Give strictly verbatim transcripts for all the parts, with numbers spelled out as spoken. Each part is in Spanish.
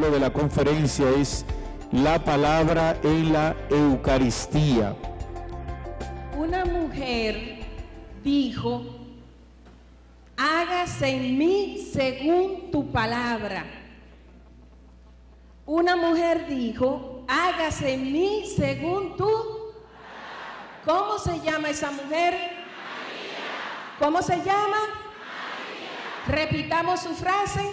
título de la conferencia es La palabra en la Eucaristía. Una mujer dijo: hágase en mí según tu palabra. Una mujer dijo: hágase en mí según tu palabra. ¿Cómo se llama esa mujer? María. ¿Cómo se llama? María. Repitamos su frase.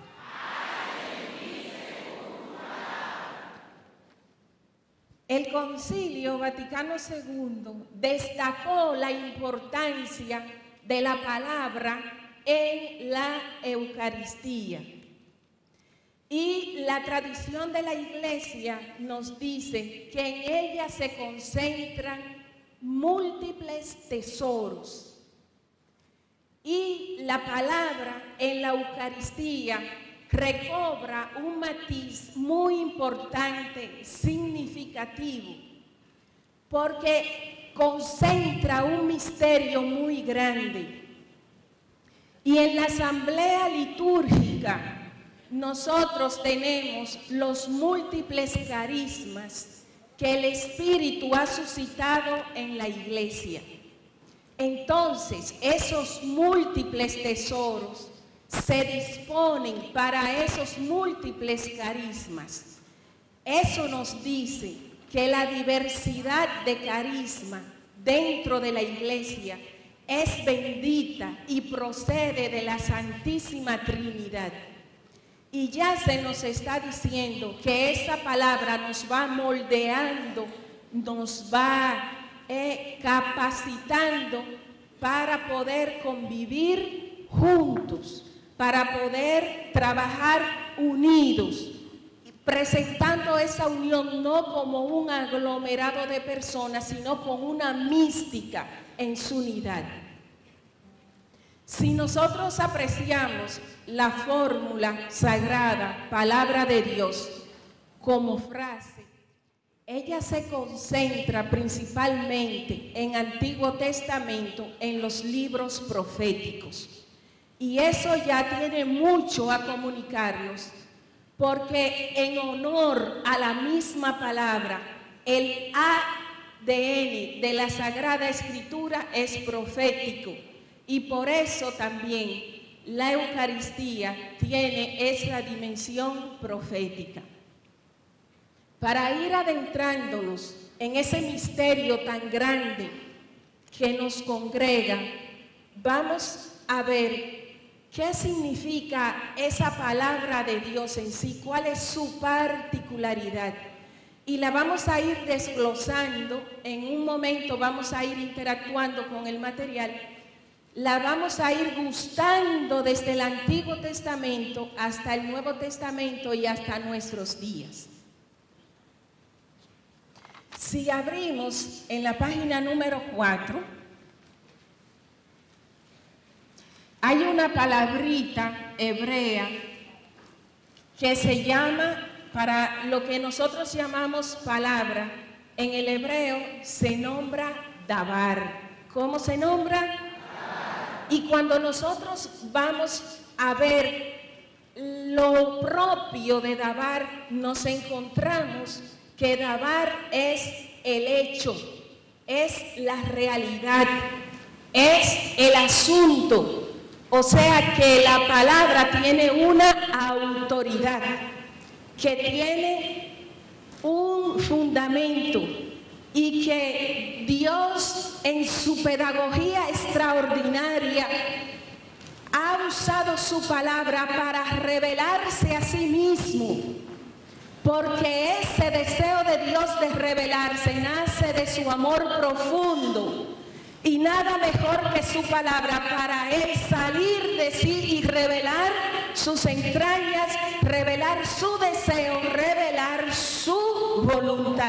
El Concilio Vaticano segundo destacó la importancia de la palabra en la Eucaristía. Y la tradición de la Iglesia nos dice que en ella se concentran múltiples tesoros. Y la palabra en la Eucaristía recobra un matiz muy importante, significativo, porque concentra un misterio muy grande. Y en la asamblea litúrgica nosotros tenemos los múltiples carismas que el Espíritu ha suscitado en la Iglesia. Entonces, esos múltiples tesoros se disponen para esos múltiples carismas. Eso nos dice que la diversidad de carisma dentro de la Iglesia es bendita y procede de la Santísima Trinidad. Y ya se nos está diciendo que esa palabra nos va moldeando, nos va eh, capacitando para poder convivir juntos, para poder trabajar unidos, presentando esa unión no como un aglomerado de personas, sino con una mística en su unidad. Si nosotros apreciamos la fórmula sagrada, palabra de Dios, como frase, ella se concentra principalmente en Antiguo Testamento, en los libros proféticos. Y eso ya tiene mucho a comunicarnos, porque en honor a la misma palabra, el A D N de la Sagrada Escritura es profético. Y por eso también la Eucaristía tiene esa dimensión profética. Para ir adentrándonos en ese misterio tan grande que nos congrega, vamos a ver qué significa esa palabra de Dios en sí, cuál es su particularidad. Y la vamos a ir desglosando, en un momento vamos a ir interactuando con el material, la vamos a ir gustando desde el Antiguo Testamento hasta el Nuevo Testamento y hasta nuestros días. Si abrimos en la página número cuatro, hay una palabrita hebrea que se llama, para lo que nosotros llamamos palabra, en el hebreo se nombra davar. ¿Cómo se nombra? Davar. Y cuando nosotros vamos a ver lo propio de davar, nos encontramos que davar es el hecho, es la realidad, es el asunto. O sea que la palabra tiene una autoridad, que tiene un fundamento y que Dios en su pedagogía extraordinaria ha usado su palabra para revelarse a sí mismo. Porque ese deseo de Dios de revelarse nace de su amor profundo. Y nada mejor que su palabra para él salir de sí y revelar sus entrañas, revelar su deseo, revelar su voluntad.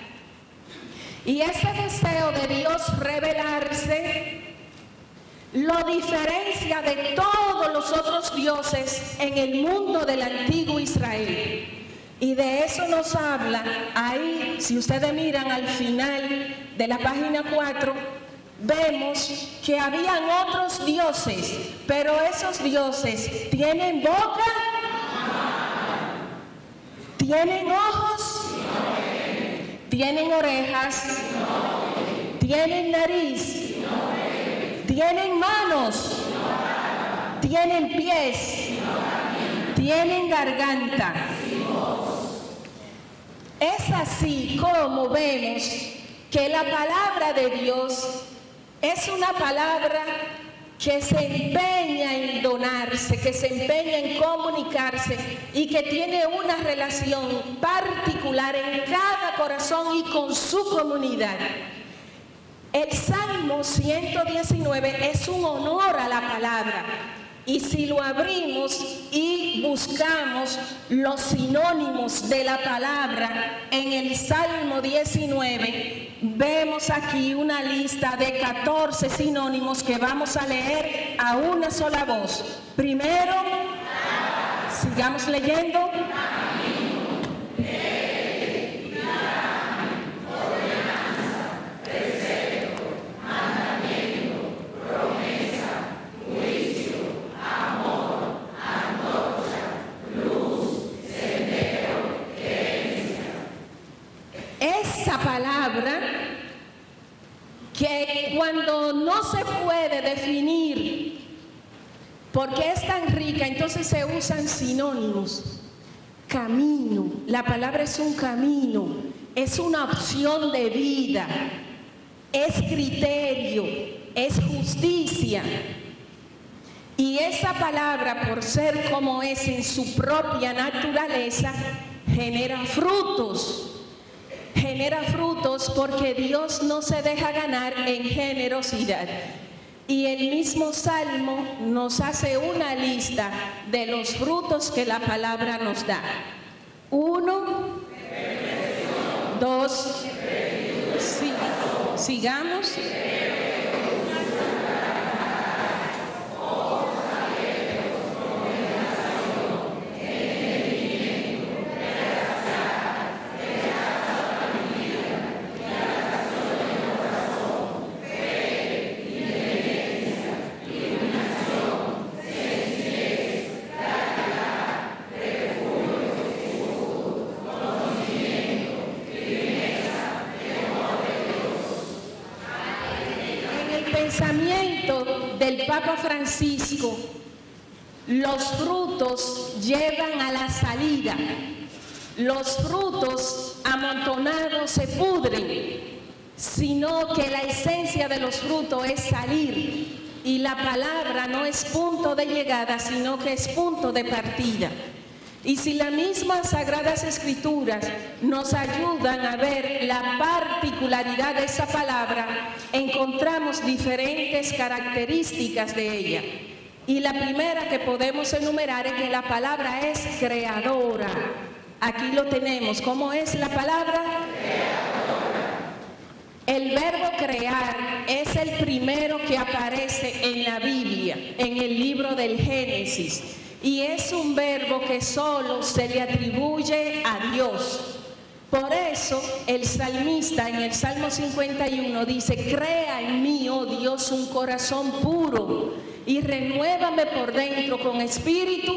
Y ese deseo de Dios revelarse lo diferencia de todos los otros dioses en el mundo del antiguo Israel. Y de eso nos habla ahí, si ustedes miran al final de la página cuatro, vemos que habían otros dioses, pero esos dioses tienen boca ¿Tienen ojos? ¿Tienen orejas? ¿Tienen nariz? ¿Tienen manos? ¿Tienen pies? ¿Tienen garganta? Es así como vemos que la palabra de Dios es una palabra que se empeña en donarse, que se empeña en comunicarse y que tiene una relación particular en cada corazón y con su comunidad. El Salmo ciento diecinueve es un honor a la palabra. Y si lo abrimos y buscamos los sinónimos de la palabra en el Salmo diecinueve, vemos aquí una lista de catorce sinónimos que vamos a leer a una sola voz. Primero, sigamos leyendo. Esa palabra que cuando no se puede definir porque es tan rica, entonces se usan sinónimos. Camino, la palabra es un camino, es una opción de vida, es criterio, es justicia. Y esa palabra, por ser como es en su propia naturaleza, genera frutos. Genera frutos porque Dios no se deja ganar en generosidad. Y el mismo Salmo nos hace una lista de los frutos que la palabra nos da. Uno, dos, sí, sigamos. Pensamiento del Papa Francisco, los frutos llevan a la salida, los frutos amontonados se pudren, sino que la esencia de los frutos es salir, y la palabra no es punto de llegada, sino que es punto de partida. Y si las mismas Sagradas Escrituras nos ayudan a ver la particularidad de esa palabra, encontramos diferentes características de ella. Y la primera que podemos enumerar es que la palabra es creadora. Aquí lo tenemos. ¿Cómo es la palabra? Creadora. El verbo crear es el primero que aparece en la Biblia, en el libro del Génesis. Y es un verbo que solo se le atribuye a Dios. Por eso el salmista en el Salmo cincuenta y uno dice: crea en mí, oh Dios, un corazón puro y renuévame por dentro con espíritu.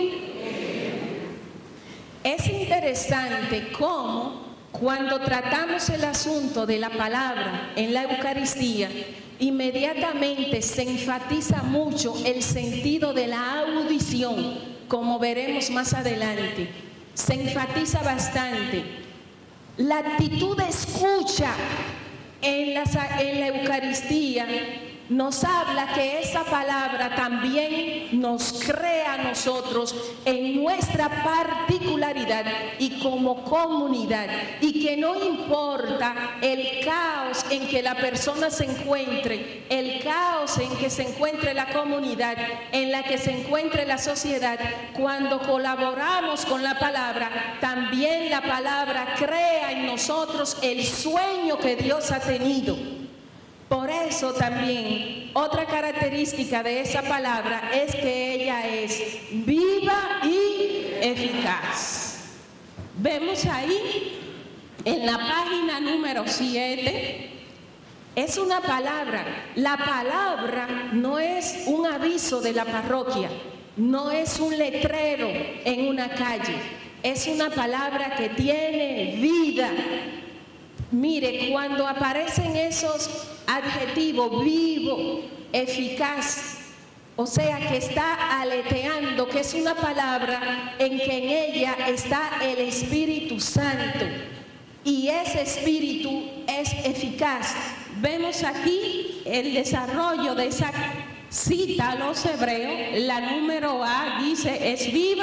Es interesante cómo cuando tratamos el asunto de la palabra en la Eucaristía, inmediatamente se enfatiza mucho el sentido de la audición, como veremos más adelante. Se enfatiza bastante. La actitud de escucha en la, en la Eucaristía nos habla que esa palabra también nos crea a nosotros en nuestra particularidad y como comunidad, y que no importa el caos en que la persona se encuentre, el caos en que se encuentre la comunidad, en la que se encuentre la sociedad, cuando colaboramos con la palabra, también la palabra crea en nosotros el sueño que Dios ha tenido. Por eso también otra característica de esa palabra es que ella es viva y eficaz. Vemos ahí en la página número siete, es una palabra. La palabra no es un aviso de la parroquia, no es un letrero en una calle. es una palabra que tiene vida. Mire, cuando aparecen esos adjetivos, vivo, eficaz, o sea que está aleteando, que es una palabra en que en ella está el Espíritu Santo, y ese Espíritu es eficaz. Vemos aquí el desarrollo de esa cita a los hebreos. La número A dice, es viva.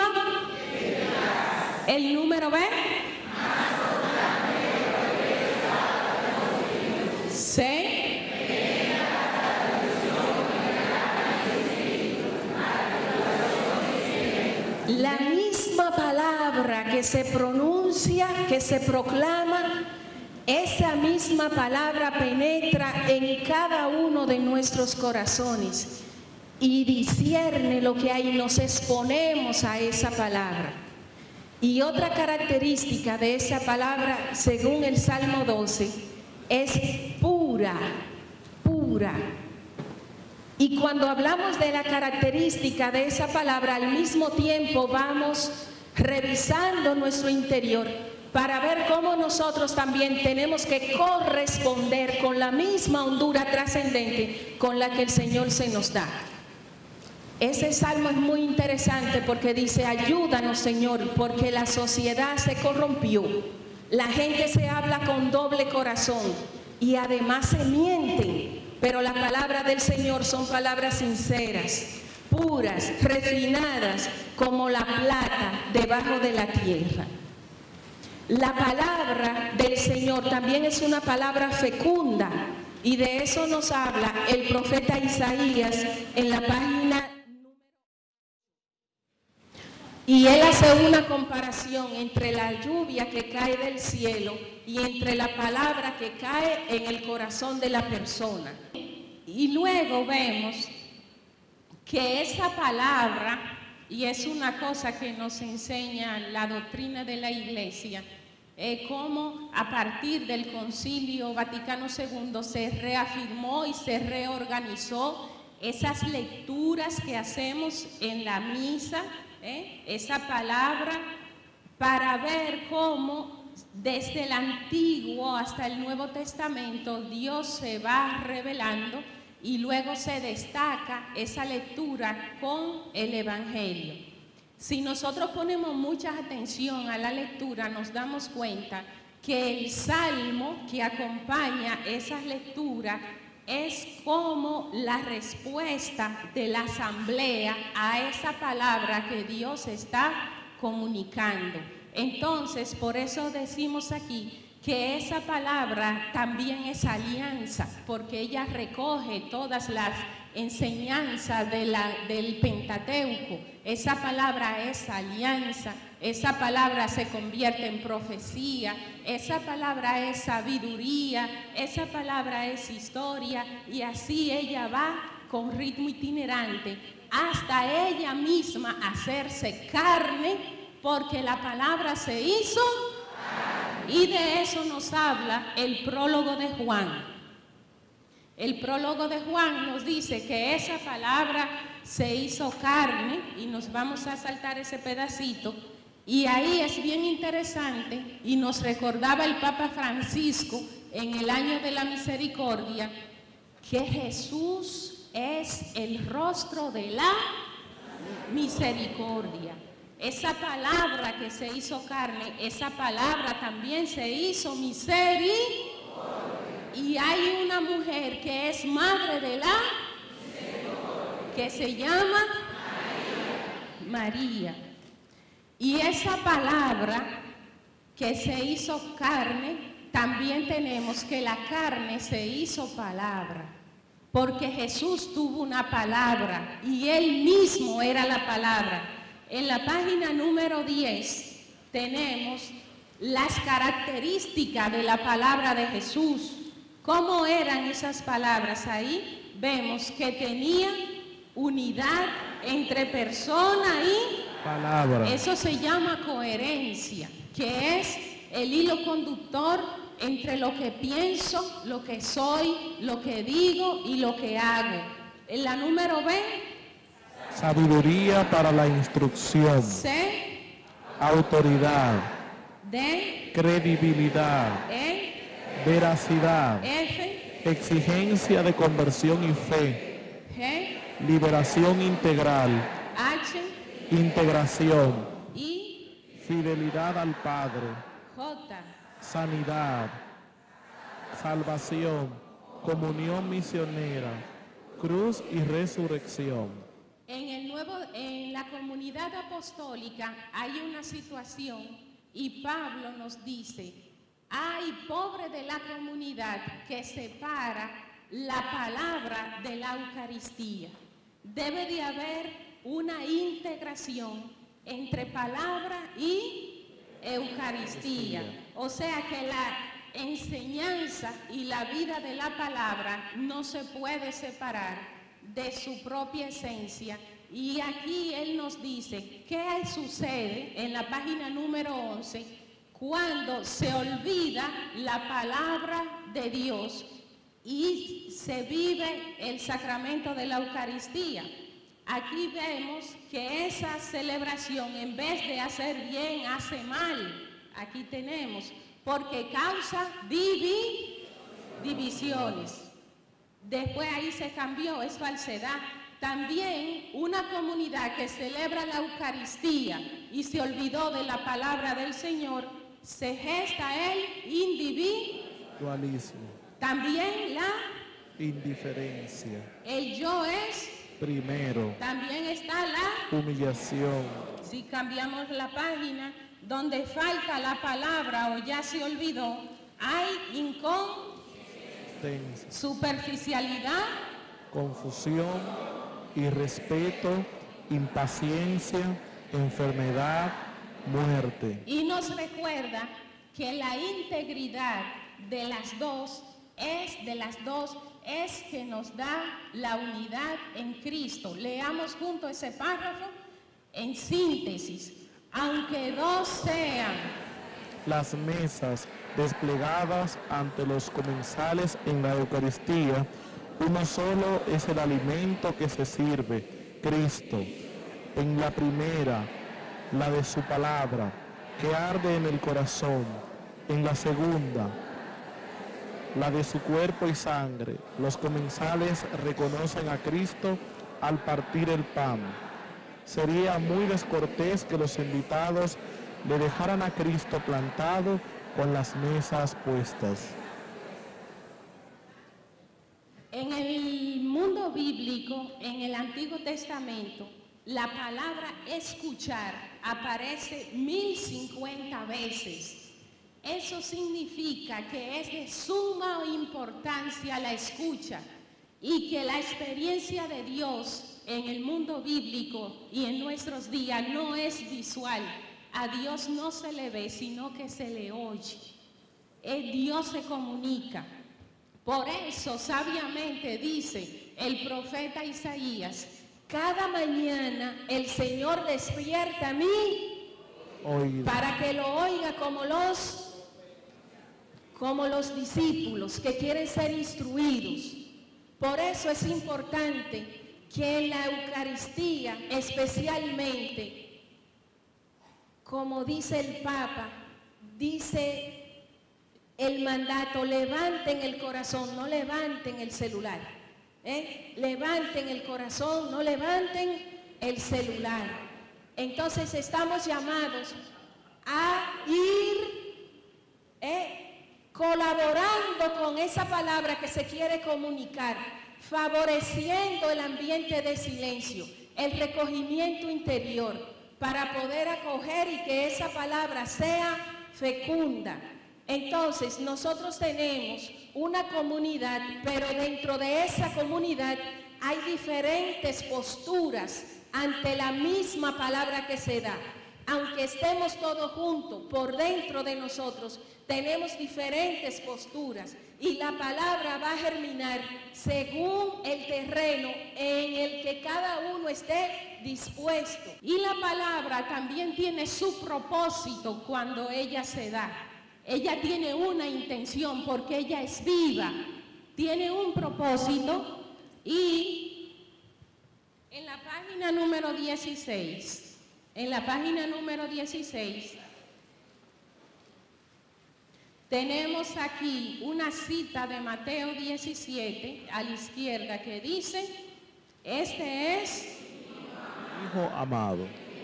El número B, C. La misma palabra que se pronuncia, que se proclama, esa misma palabra penetra en cada uno de nuestros corazones y discierne lo que hay, nos exponemos a esa palabra. Y otra característica de esa palabra, según el Salmo doce, es pura, pura. Y cuando hablamos de la característica de esa palabra, al mismo tiempo vamos revisando nuestro interior para ver cómo nosotros también tenemos que corresponder con la misma hondura trascendente con la que el Señor se nos da. Ese salmo es muy interesante porque dice, ayúdanos, Señor, porque la sociedad se corrompió, la gente se habla con doble corazón y además se mienten, pero la palabra del Señor son palabras sinceras, puras, refinadas, como la plata debajo de la tierra. La palabra del Señor también es una palabra fecunda, y de eso nos habla el profeta Isaías en la página. Y él hace una comparación entre la lluvia que cae del cielo y entre la palabra que cae en el corazón de la persona. Y luego vemos que esa palabra, y es una cosa que nos enseña la doctrina de la Iglesia, eh, cómo a partir del Concilio Vaticano segundo se reafirmó y se reorganizó esas lecturas que hacemos en la misa, ¿Eh? esa palabra, para ver cómo desde el Antiguo hasta el Nuevo Testamento Dios se va revelando y luego se destaca esa lectura con el Evangelio. Si nosotros ponemos mucha atención a la lectura, nos damos cuenta que el salmo que acompaña esas lecturas es como la respuesta de la asamblea a esa palabra que Dios está comunicando. Entonces, por eso decimos aquí que esa palabra también es alianza, porque ella recoge todas las enseñanzas de la, del Pentateuco. Esa palabra es alianza, esa palabra se convierte en profecía, esa palabra es sabiduría, esa palabra es historia, y así ella va con ritmo itinerante hasta ella misma hacerse carne, porque la palabra se hizo. Y de eso nos habla el prólogo de Juan. El prólogo de Juan nos dice que esa palabra se hizo carne, y nos vamos a saltar ese pedacito, y ahí es bien interesante, y nos recordaba el Papa Francisco en el año de la misericordia, que Jesús es el rostro de la misericordia. Esa palabra que se hizo carne, esa palabra también se hizo misericordia. Y hay una mujer que es madre de la misericordia, que se llama María. María. Y esa palabra que se hizo carne, también tenemos que la carne se hizo palabra, porque Jesús tuvo una palabra y Él mismo era la palabra. En la página número diez tenemos las características de la palabra de Jesús. ¿Cómo eran esas palabras? Ahí vemos que tenía unidad entre persona y palabra. Eso se llama coherencia, que es el hilo conductor entre lo que pienso, lo que soy, lo que digo y lo que hago. En la número B, sabiduría para la instrucción. C, autoridad, D, credibilidad, E, veracidad, F, exigencia de conversión y fe, G, liberación integral, H, integración, I, fidelidad al Padre, J, sanidad, salvación, comunión misionera, cruz y resurrección. En, el nuevo, en la comunidad apostólica hay una situación y Pablo nos dice, ay, pobre de la comunidad que separa la palabra de la Eucaristía. Debe de haber una integración entre palabra y Eucaristía. O sea que la enseñanza y la vida de la palabra no se puede separar de su propia esencia. Y aquí él nos dice qué sucede en la página número once cuando se olvida la palabra de Dios y se vive el sacramento de la Eucaristía. Aquí vemos que esa celebración, en vez de hacer bien, hace mal. Aquí tenemos, porque causa divi, divisiones. Después ahí se cambió, es falsedad. También una comunidad que celebra la Eucaristía y se olvidó de la palabra del Señor, se gesta el individualismo. También la indiferencia. El yo es primero. También está la humillación. Si cambiamos la página, donde falta la palabra o ya se olvidó, hay incon superficialidad, confusión, irrespeto, impaciencia, enfermedad, muerte. Y nos recuerda que la integridad de las dos es de las dos es que nos da la unidad en Cristo. Leamos junto ese párrafo en síntesis. Aunque dos sean las mesas desplegadas ante los comensales en la Eucaristía, uno solo es el alimento que se sirve, Cristo. En la primera, la de su palabra, que arde en el corazón. En la segunda, la de su cuerpo y sangre. Los comensales reconocen a Cristo al partir el pan. Sería muy descortés que los invitados le dejaran a Cristo plantado con las mesas puestas. En el mundo bíblico, en el Antiguo Testamento, la palabra escuchar aparece mil cincuenta veces. Eso significa que es de suma importancia la escucha y que la experiencia de Dios en el mundo bíblico y en nuestros días no es visual. A Dios no se le ve, sino que se le oye. El Dios se comunica. Por eso, sabiamente dice el profeta Isaías, cada mañana el Señor despierta a mí Oído. Para que lo oiga como los, como los discípulos que quieren ser instruidos. Por eso es importante que en la Eucaristía, especialmente, como dice el Papa, dice el mandato, levanten el corazón, no levanten el celular. ¿eh? Levanten el corazón, no levanten el celular. Entonces estamos llamados a ir ¿eh? colaborando con esa palabra que se quiere comunicar, favoreciendo el ambiente de silencio, el recogimiento interior, para poder acoger y que esa palabra sea fecunda. Entonces, nosotros tenemos una comunidad, pero dentro de esa comunidad hay diferentes posturas ante la misma palabra que se da. Aunque estemos todos juntos, por dentro de nosotros tenemos diferentes posturas y la palabra va a germinar según el terreno en el que cada uno esté dispuesto. Y la palabra también tiene su propósito cuando ella se da. Ella tiene una intención porque ella es viva, tiene un propósito. Y en la página número dieciséis, en la página número dieciséis, tenemos aquí una cita de Mateo diecisiete a la izquierda que dice, este es Hijo amado.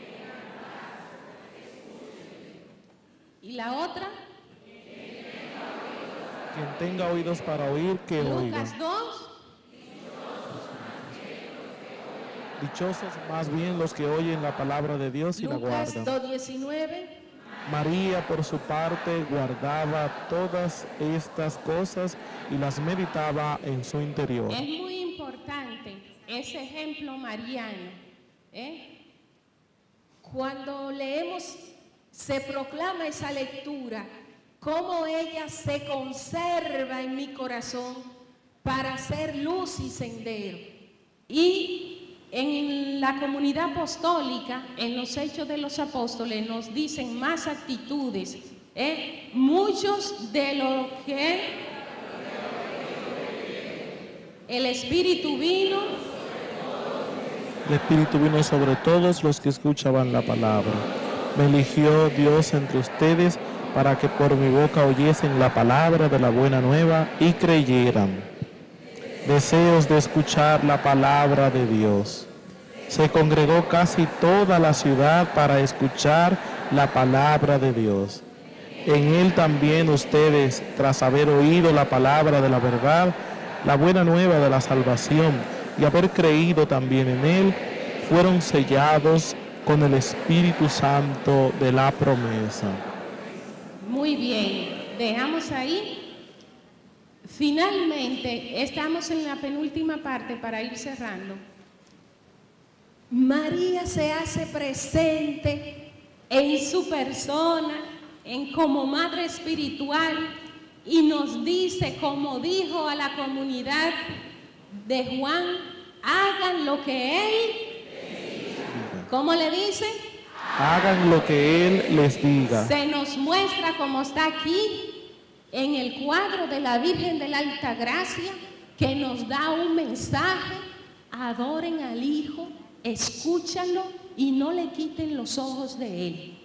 y la otra, Quien tenga oídos para oír, que oiga. Lucas dos, Dichosos más bien los que oyen la palabra de Dios y la Lucas guardan. dos diecinueve, María, por su parte, guardaba todas estas cosas y las meditaba en su interior. es muy importante ese ejemplo mariano, ¿eh? Cuando leemos, se proclama esa lectura, cómo ella se conserva en mi corazón para ser luz y sendero. Y en la comunidad apostólica, en los Hechos de los Apóstoles, nos dicen más actitudes, ¿eh? Muchos de los que el Espíritu vino, El Espíritu vino sobre todos los que escuchaban la palabra. Me eligió Dios entre ustedes para que por mi boca oyesen la palabra de la buena nueva y creyeran. Deseos de escuchar la palabra de Dios. Se congregó casi toda la ciudad para escuchar la palabra de Dios. En él también ustedes, tras haber oído la palabra de la verdad, la buena nueva de la salvación, y haber creído también en él, fueron sellados con el Espíritu Santo de la promesa. muy bien, dejamos ahí. Finalmente, estamos en la penúltima parte para ir cerrando. María se hace presente en su persona, en como madre espiritual, y nos dice, como dijo a la comunidad de Juan, hagan lo que él, ¿cómo le dice? Hagan lo que él les diga. Se nos muestra como está aquí en el cuadro de la Virgen de la Altagracia, que nos da un mensaje: adoren al Hijo, escúchanlo y no le quiten los ojos de él.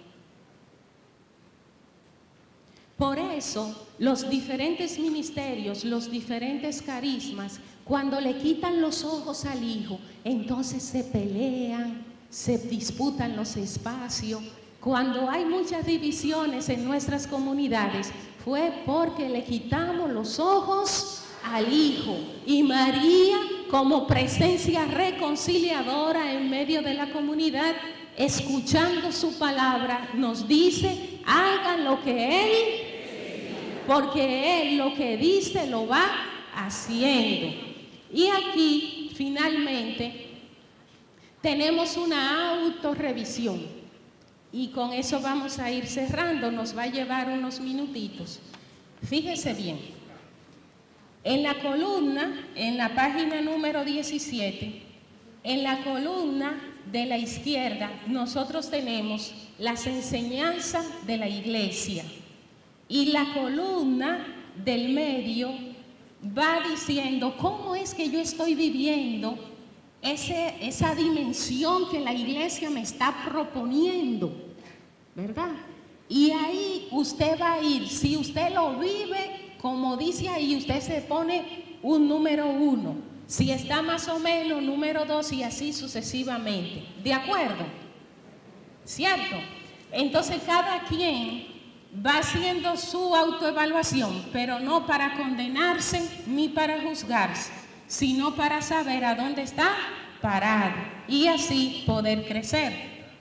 Por eso, los diferentes ministerios, los diferentes carismas, cuando le quitan los ojos al Hijo, entonces se pelean, se disputan los espacios. Cuando hay muchas divisiones en nuestras comunidades, fue porque le quitamos los ojos al Hijo. Y María, como presencia reconciliadora en medio de la comunidad, escuchando su palabra, nos dice, hagan lo que Él, porque Él lo que dice lo va haciendo. Y aquí, finalmente, tenemos una autorrevisión. Y con eso vamos a ir cerrando, nos va a llevar unos minutitos. Fíjese bien, en la columna, en la página número diecisiete, en la columna de la izquierda, nosotros tenemos las enseñanzas de la iglesia. Y la columna del medio va diciendo cómo es que yo estoy viviendo ese, esa dimensión que la iglesia me está proponiendo, ¿verdad? Y ahí usted va a ir, si usted lo vive, como dice ahí, usted se pone un número uno. Si está más o menos, número dos y así sucesivamente. ¿De acuerdo? ¿Cierto? Entonces cada quien va haciendo su autoevaluación, pero no para condenarse ni para juzgarse, sino para saber a dónde está parado y así poder crecer.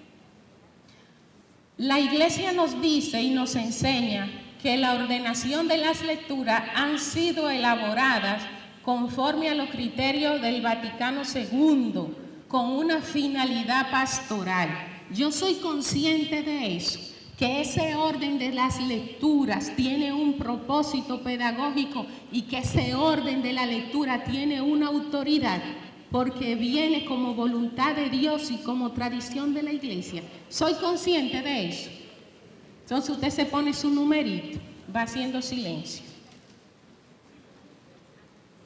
La iglesia nos dice y nos enseña que la ordenación de las lecturas han sido elaboradas conforme a los criterios del Vaticano segundo, con una finalidad pastoral. Yo soy consciente de eso, que ese orden de las lecturas tiene un propósito pedagógico y que ese orden de la lectura tiene una autoridad, porque viene como voluntad de Dios y como tradición de la iglesia. Soy consciente de eso. Entonces usted se pone su numerito, va haciendo silencio.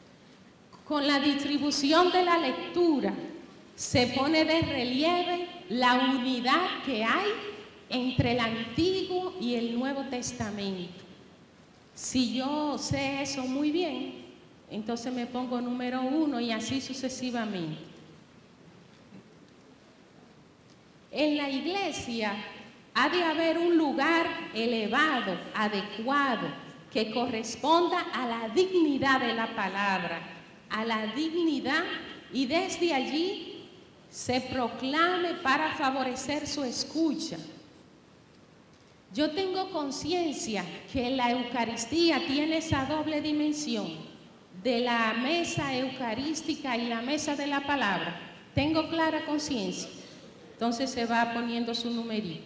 Con la distribución de la lectura se pone de relieve la unidad que hay entre el Antiguo y el Nuevo Testamento. Si yo sé eso muy bien, entonces me pongo número uno y así sucesivamente. En la iglesia ha de haber un lugar elevado, adecuado, que corresponda a la dignidad de la palabra, a la dignidad, y desde allí se proclame para favorecer su escucha. Yo tengo conciencia que la Eucaristía tiene esa doble dimensión de la mesa eucarística y la mesa de la palabra. Tengo clara conciencia. Entonces se va poniendo su numerito.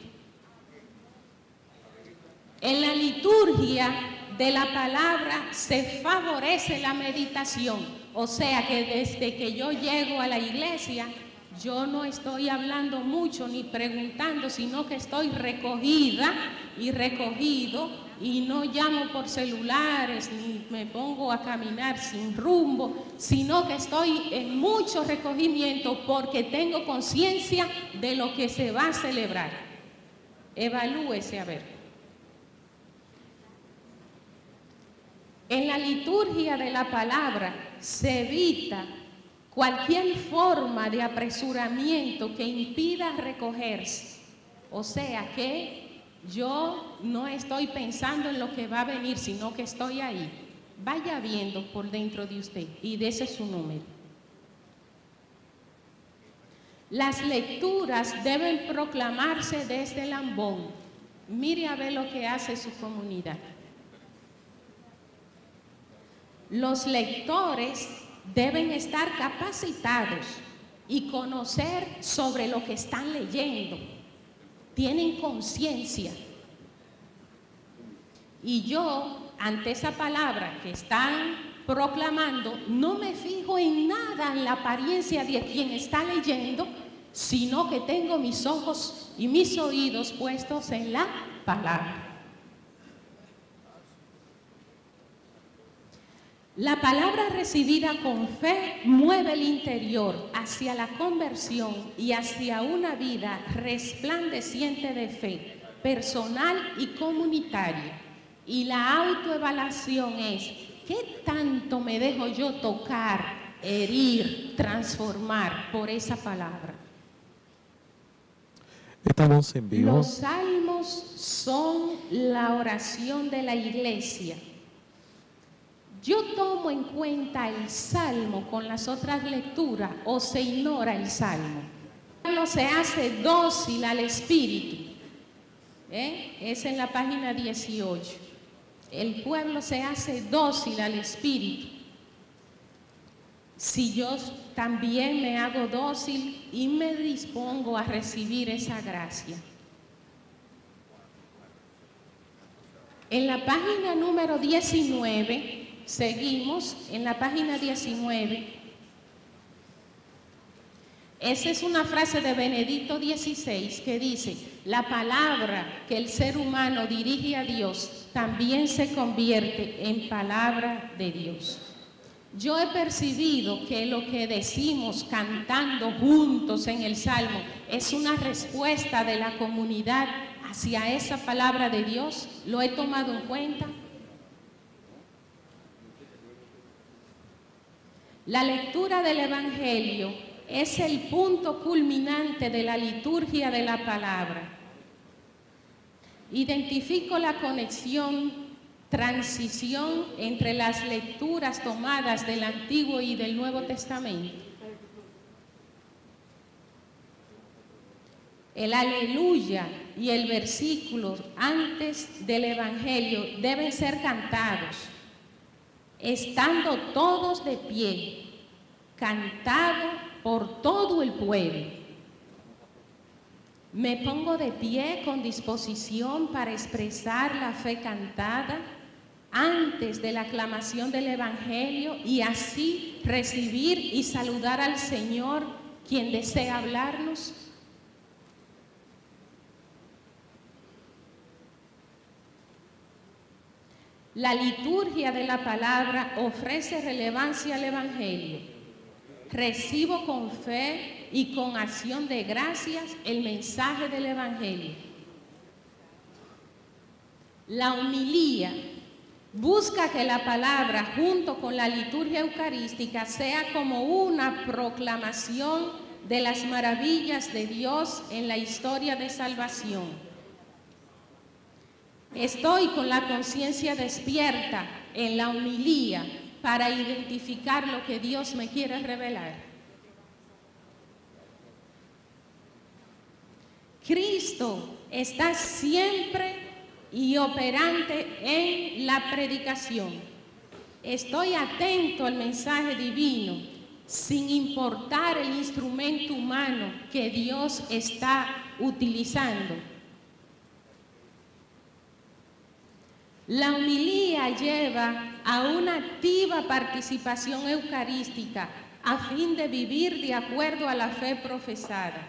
En la liturgia de la palabra se favorece la meditación. O sea que desde que yo llego a la iglesia, yo no estoy hablando mucho ni preguntando, sino que estoy recogida y recogido y no llamo por celulares ni me pongo a caminar sin rumbo, sino que estoy en mucho recogimiento porque tengo conciencia de lo que se va a celebrar. Evalúese a ver. En la liturgia de la palabra se evita cualquier forma de apresuramiento que impida recogerse. O sea que yo no estoy pensando en lo que va a venir, sino que estoy ahí. Vaya viendo por dentro de usted y dese su número. Las lecturas deben proclamarse desde el ambón. Mire a ver lo que hace su comunidad. Los lectores deben estar capacitados y conocer sobre lo que están leyendo. Tienen conciencia. Y yo, ante esa palabra que están proclamando, no me fijo en nada en la apariencia de quien está leyendo, sino que tengo mis ojos y mis oídos puestos en la palabra. La palabra recibida con fe mueve el interior hacia la conversión y hacia una vida resplandeciente de fe, personal y comunitaria. Y la autoevaluación es, ¿qué tanto me dejo yo tocar, herir, transformar por esa palabra? Estamos en vivo. Los salmos son la oración de la iglesia. ¿Yo tomo en cuenta el salmo con las otras lecturas o se ignora el salmo? El pueblo se hace dócil al espíritu. ¿Eh? Es en la página dieciocho. El pueblo se hace dócil al espíritu. Si yo también me hago dócil y me dispongo a recibir esa gracia. En la página número diecinueve... Seguimos en la página diecinueve. Esa es una frase de Benedicto dieciséis que dice, la palabra que el ser humano dirige a Dios también se convierte en palabra de Dios. Yo he percibido que lo que decimos cantando juntos en el Salmo es una respuesta de la comunidad hacia esa palabra de Dios. ¿Lo he tomado en cuenta? La lectura del Evangelio es el punto culminante de la liturgia de la palabra. Identifico la conexión, transición entre las lecturas tomadas del Antiguo y del Nuevo Testamento. El aleluya y el versículo antes del Evangelio deben ser cantados, estando todos de pie, cantado por todo el pueblo. Me pongo de pie con disposición para expresar la fe cantada antes de la aclamación del Evangelio y así recibir y saludar al Señor, quien desea hablarnos. La liturgia de la palabra ofrece relevancia al Evangelio. recibo con fe y con acción de gracias el mensaje del Evangelio. La homilía busca que la palabra junto con la liturgia eucarística sea como una proclamación de las maravillas de Dios en la historia de salvación. Estoy con la conciencia despierta en la homilía para identificar lo que Dios me quiere revelar. Cristo está siempre y operante en la predicación. Estoy atento al mensaje divino, sin importar el instrumento humano que Dios está utilizando. La homilía lleva a una activa participación eucarística a fin de vivir de acuerdo a la fe profesada.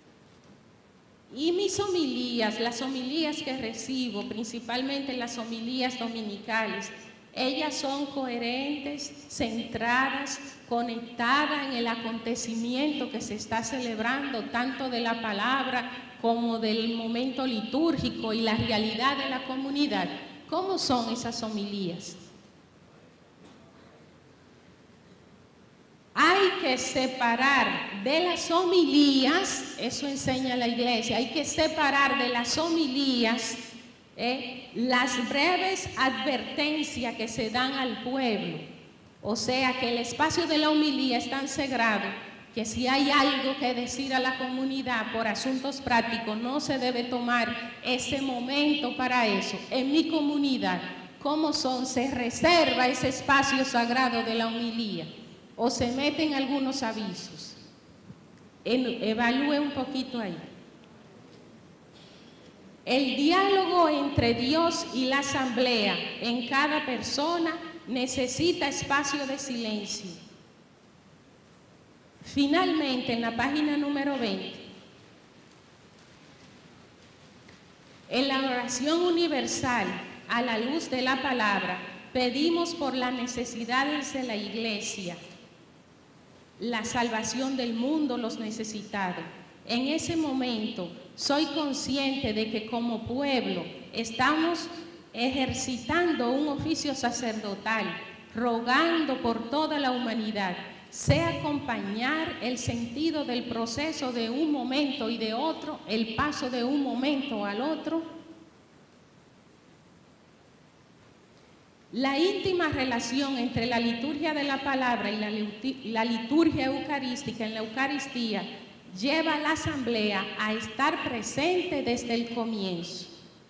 Y mis homilías, las homilías que recibo, principalmente las homilías dominicales, ellas son coherentes, centradas, conectadas en el acontecimiento que se está celebrando, tanto de la palabra como del momento litúrgico y la realidad de la comunidad. ¿Cómo son esas homilías? Hay que separar de las homilías, eso enseña la iglesia, hay que separar de las homilías eh, las breves advertencias que se dan al pueblo. O sea que el espacio de la homilía es tan sagrado que si hay algo que decir a la comunidad por asuntos prácticos, no se debe tomar ese momento para eso. En mi comunidad, ¿cómo son? Se reserva ese espacio sagrado de la homilía o se meten algunos avisos. En, evalúe un poquito ahí. El diálogo entre Dios y la asamblea en cada persona necesita espacio de silencio. Finalmente, en la página número veinte, en la oración universal a la luz de la palabra, pedimos por las necesidades de la iglesia, la salvación del mundo, los necesitados. En ese momento, soy consciente de que como pueblo estamos ejercitando un oficio sacerdotal, rogando por toda la humanidad, sé acompañar el sentido del proceso de un momento y de otro, el paso de un momento al otro. La íntima relación entre la liturgia de la palabra y la, la liturgia eucarística en la Eucaristía lleva a la asamblea a estar presente desde el comienzo.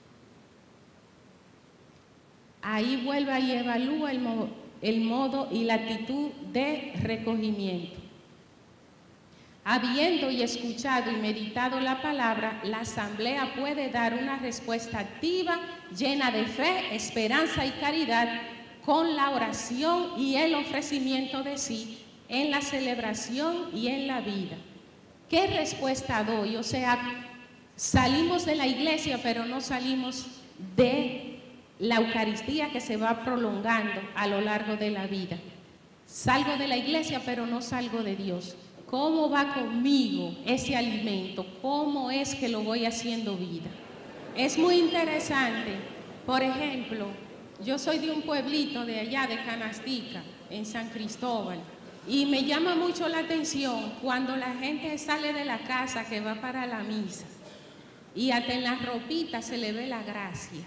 Ahí vuelve y evalúa el, mo el modo y la actitud de recogimiento. Habiendo y escuchado y meditado la palabra, la asamblea puede dar una respuesta activa, llena de fe, esperanza y caridad, con la oración y el ofrecimiento de sí en la celebración y en la vida. ¿Qué respuesta doy? O sea, salimos de la iglesia, pero no salimos de la Eucaristía que se va prolongando a lo largo de la vida. Salgo de la iglesia, pero no salgo de Dios. ¿Cómo va conmigo ese alimento? ¿Cómo es que lo voy haciendo vida? Es muy interesante. Por ejemplo, yo soy de un pueblito de allá, de Canastica, en San Cristóbal, y me llama mucho la atención cuando la gente sale de la casa que va para la misa, y hasta en las ropitas se le ve la gracia.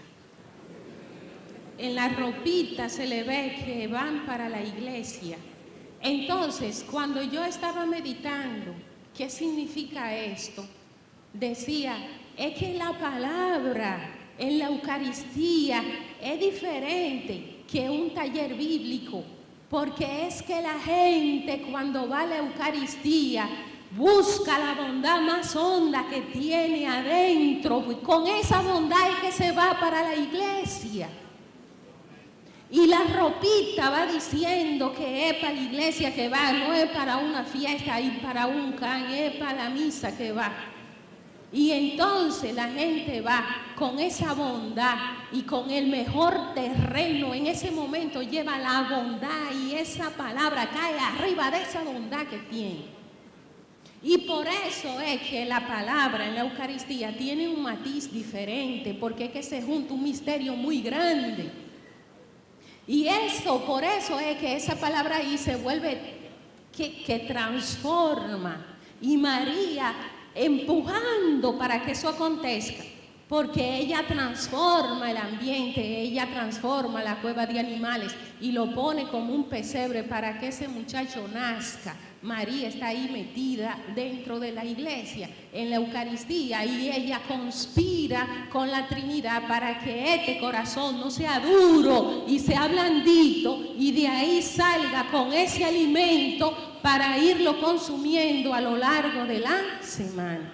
En las ropitas se le ve que van para la iglesia. Entonces, cuando yo estaba meditando, ¿qué significa esto? Decía, es que la palabra en la Eucaristía es diferente que un taller bíblico, porque es que la gente cuando va a la Eucaristía busca la bondad más honda que tiene adentro, y con esa bondad es que se va para la iglesia. Y la ropita va diciendo que es para la iglesia que va, no es para una fiesta y para un can, es para la misa que va. Y entonces la gente va con esa bondad y con el mejor terreno. En ese momento lleva la bondad y esa palabra cae arriba de esa bondad que tiene. Y por eso es que la palabra en la Eucaristía tiene un matiz diferente, porque es que se junta un misterio muy grande. Y eso, por eso es que esa palabra ahí se vuelve que, que transforma. Y María empujando para que eso acontezca, porque ella transforma el ambiente, ella transforma la cueva de animales y lo pone como un pesebre para que ese muchacho nazca. María está ahí metida dentro de la iglesia, en la Eucaristía, y ella conspira con la Trinidad para que este corazón no sea duro y sea blandito, y de ahí salga con ese alimento para irlo consumiendo a lo largo de la semana.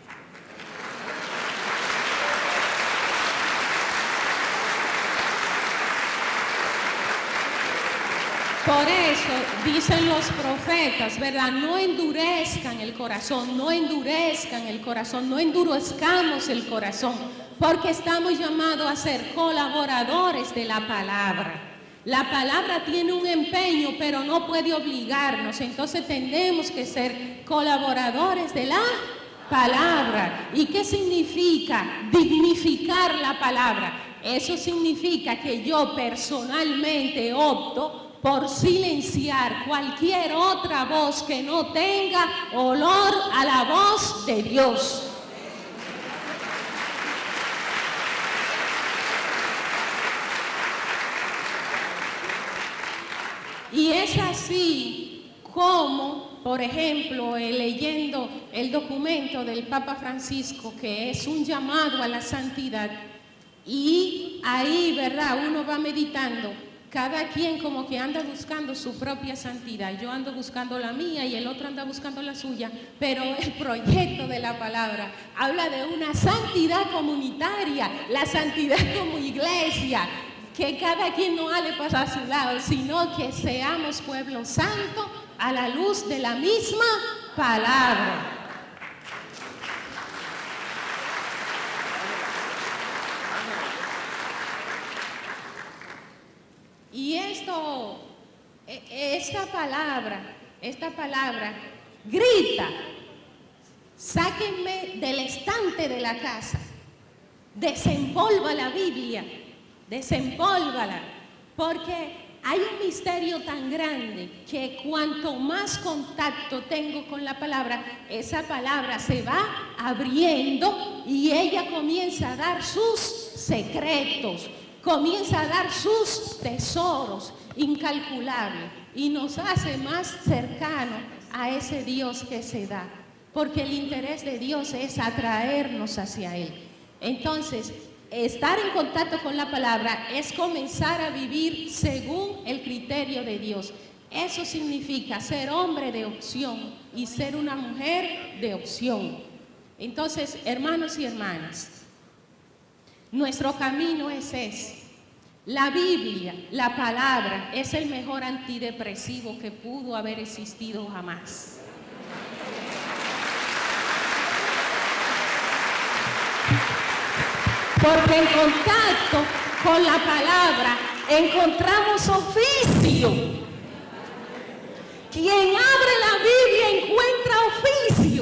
Por eso dicen los profetas, ¿verdad? No endurezcan el corazón, no endurezcan el corazón, no endurezcamos el corazón, porque estamos llamados a ser colaboradores de la palabra. La palabra tiene un empeño, pero no puede obligarnos, entonces tenemos que ser colaboradores de la palabra. ¿Y qué significa dignificar la palabra? Eso significa que yo personalmente opto por silenciar cualquier otra voz que no tenga olor a la voz de Dios. Y es así como, por ejemplo, eh, leyendo el documento del Papa Francisco, que es un llamado a la santidad, y ahí, ¿verdad?, uno va meditando. Cada quien como que anda buscando su propia santidad. Yo ando buscando la mía y el otro anda buscando la suya, pero el proyecto de la palabra habla de una santidad comunitaria, la santidad como iglesia, que cada quien no hable para su lado, sino que seamos pueblo santo a la luz de la misma palabra. Y esto, esta palabra, esta palabra grita: sáquenme del estante de la casa, desempolva la Biblia, desempólvala, porque hay un misterio tan grande que cuanto más contacto tengo con la palabra, esa palabra se va abriendo y ella comienza a dar sus secretos, comienza a dar sus tesoros incalculables y nos hace más cercanos a ese Dios que se da, porque el interés de Dios es atraernos hacia Él. Entonces, estar en contacto con la palabra es comenzar a vivir según el criterio de Dios. Eso significa ser hombre de opción y ser una mujer de opción. Entonces, hermanos y hermanas, nuestro camino es ese. La Biblia, la palabra, es el mejor antidepresivo que pudo haber existido jamás. Porque en contacto con la palabra encontramos oficio. Quien abre la Biblia encuentra oficio.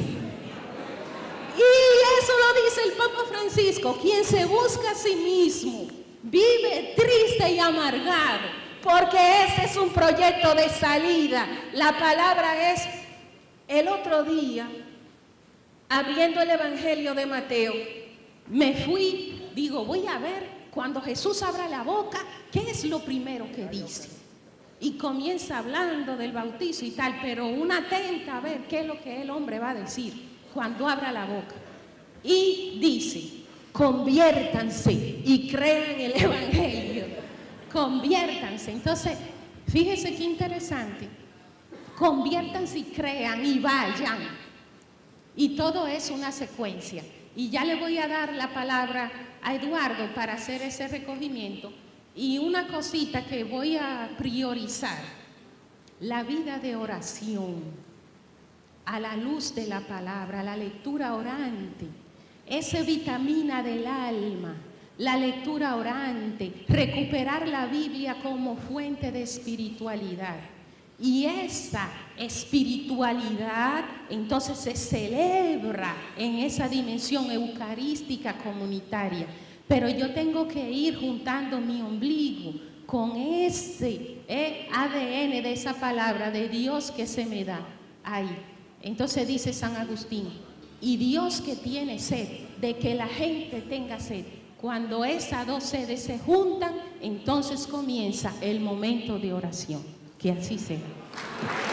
Y eso lo dice el Papa Francisco: quien se busca a sí mismo vive triste y amargado, porque ese es un proyecto de salida. La palabra es, el otro día, abriendo el Evangelio de Mateo, me fui, digo, voy a ver, cuando Jesús abra la boca, ¿qué es lo primero que dice? Y comienza hablando del bautizo y tal, pero una atenta a ver qué es lo que el hombre va a decir cuando abra la boca. Y dice: conviértanse y crean el Evangelio. Conviértanse. Entonces, fíjese qué interesante. Conviértanse y crean y vayan. Y todo es una secuencia. Y ya le voy a dar la palabra a Eduardo para hacer ese recogimiento. Y una cosita que voy a priorizar: la vida de oración, a la luz de la palabra, la lectura orante. esa vitamina del alma, la lectura orante, recuperar la Biblia como fuente de espiritualidad. Y esa espiritualidad entonces se celebra en esa dimensión eucarística comunitaria. Pero yo tengo que ir juntando mi ombligo con ese eh, A D N de esa palabra de Dios que se me da ahí. Entonces dice San Agustín, y Dios que tiene sed de que la gente tenga sed, cuando esas dos sedes se juntan, entonces comienza el momento de oración. Que así sea.